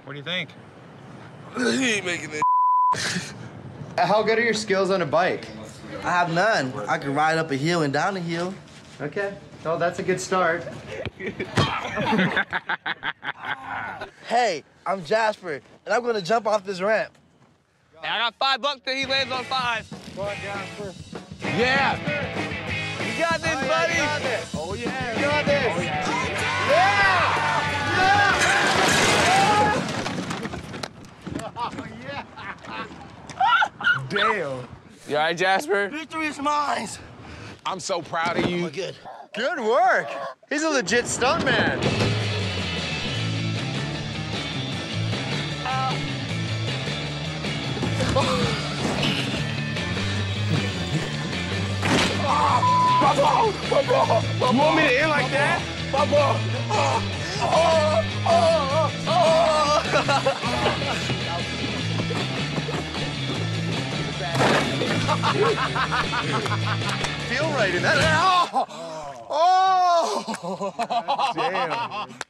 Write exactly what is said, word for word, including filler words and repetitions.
What do you think? He ain't making it. How good are your skills on a bike? I have none. I can ride up a hill and down a hill. Okay. Well, that's a good start. Hey, I'm Jasper, and I'm gonna jump off this ramp. Hey, I got five bucks till he lands on five. Come on, Jasper. Yeah. You got this, Oh, yeah, buddy. you got this. Oh, yeah. You got this. Oh, yeah. Yeah! Damn. You all right, Jasper? Victory is mine. I'm so proud of you. Oh, good. Good work. He's a legit stuntman. Papa! Papa! You want me to end like that? Papa! Oh, oh, oh, oh. Feel right in that. Oh! Oh! Damn.